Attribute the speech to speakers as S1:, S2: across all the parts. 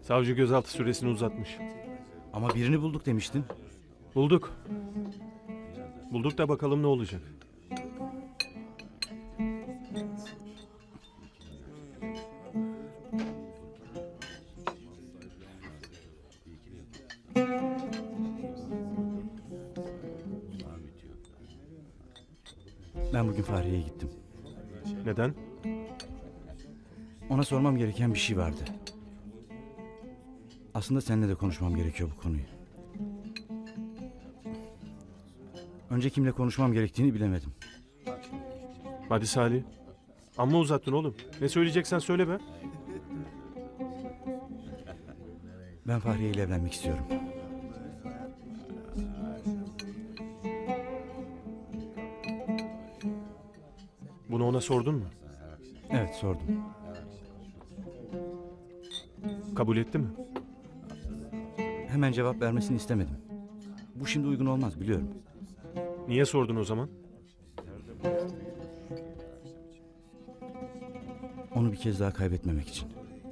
S1: Savcı gözaltı süresini uzatmış.
S2: Ama birini bulduk demiştin.
S1: Bulduk. Bulduk da bakalım ne olacak.
S2: Ben bugün Fahriye'ye gittim.
S1: Neden?
S2: Ona sormam gereken bir şey vardı. Aslında seninle de konuşmam gerekiyor bu konuyu. Önce kimle konuşmam gerektiğini bilemedim.
S1: Hadi Salih. Amma uzattın oğlum. Ne söyleyeceksen söyle be.
S2: Ben Fahriye ile evlenmek istiyorum.
S1: Bunu ona sordun mu?
S2: Evet, sordum.
S1: Kabul etti mi?
S2: Hemen cevap vermesini istemedim. Bu şimdi uygun olmaz, biliyorum.
S1: Niye sordun o zaman?
S2: Onu bir kez daha kaybetmemek için.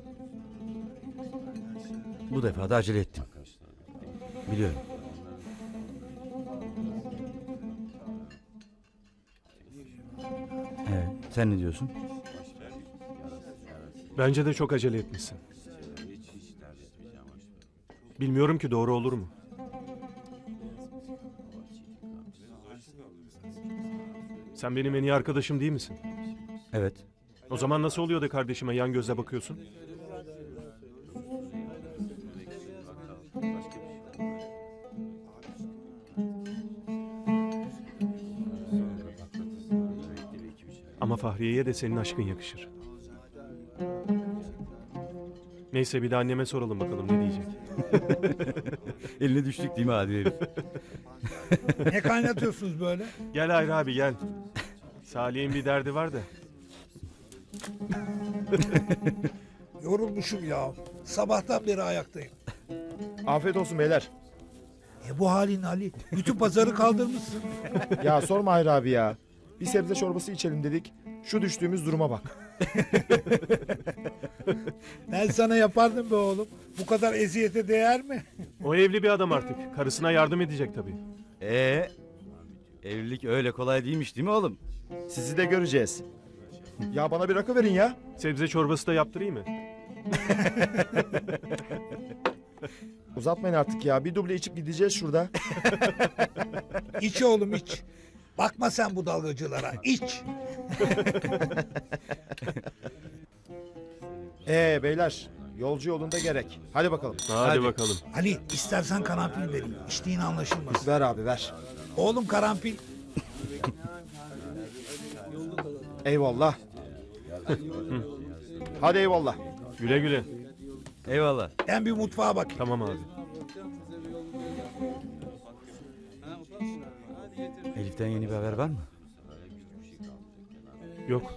S2: Bu defa da acele ettim. Biliyorum. Evet, sen ne diyorsun?
S1: Bence de çok acele etmişsin. Bilmiyorum ki doğru olur mu? Sen benim en iyi arkadaşım değil misin?
S2: Evet.
S1: O zaman nasıl oluyor da kardeşime yan gözle bakıyorsun? Ama Fahriye'ye de senin aşkın yakışır. Neyse bir de anneme soralım bakalım ne diyecek.
S2: Eline düştük değil mi Adil herif?
S3: Ne kaynatıyorsunuz böyle?
S1: Gel Hayri abi gel. Salih'in bir derdi var da.
S3: Yorulmuşum ya. Sabahtan beri ayaktayım.
S4: Afiyet olsun beyler.
S3: Bu halin Ali? Bütün pazarı kaldırmışsın.
S4: Ya sorma Hayri abi ya. Bir sebze çorbası içelim dedik. Şu düştüğümüz duruma bak.
S3: Ben sana yapardım be oğlum. Bu kadar eziyete değer mi?
S1: O evli bir adam artık. Karısına yardım edecek tabii.
S2: Evlilik öyle kolay değilmiş değil mi oğlum?
S4: Sizi de göreceğiz. Ya bana bir rakı verin ya.
S1: Sebze çorbası da yaptırayım mı?
S4: Uzatmayın artık ya. Bir duble içip gideceğiz şurada.
S3: İç oğlum iç. Bakma sen bu dalgacılara. İç.
S4: Beyler. Yolcu yolunda gerek. Hadi bakalım.
S1: Hadi bakalım.
S3: Ali istersen karanfil vereyim. İçtiğin anlaşılmaz.
S4: Ver abi ver.
S3: Oğlum karanfil.
S4: Eyvallah. Hadi eyvallah.
S1: Güle güle.
S2: Eyvallah.
S3: Ben bir mutfağa bakayım.
S1: Tamam abi.
S2: Elif'ten yeni bir haber var mı?
S1: Yok.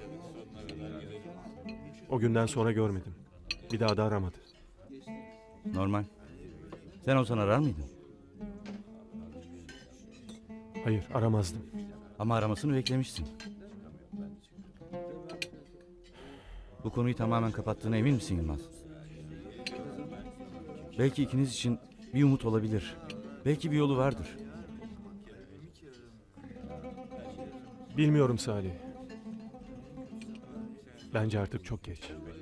S1: O günden sonra görmedim. Bir daha da aramadı.
S2: Normal. Sen olsan arar mıydın?
S1: Hayır aramazdım.
S2: Ama aramasını beklemişsin. Bu konuyu tamamen kapattığına emin misin Yılmaz? Belki ikiniz için bir umut olabilir. Belki bir yolu vardır.
S1: Bilmiyorum Salih. Bence artık çok geç.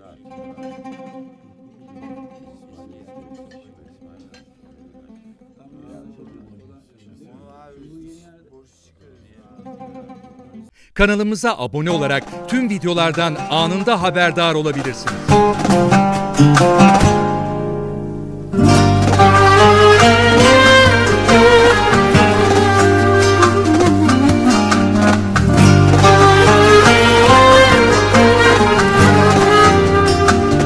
S5: Kanalımıza abone olarak tüm videolardan anında haberdar olabilirsiniz.